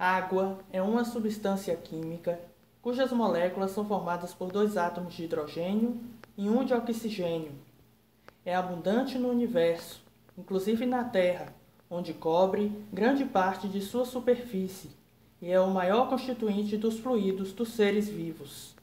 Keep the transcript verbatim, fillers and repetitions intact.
Água é uma substância química cujas moléculas são formadas por dois átomos de hidrogênio e um de oxigênio. É abundante no universo, inclusive na Terra, onde cobre grande parte de sua superfície, e é o maior constituinte dos fluidos dos seres vivos.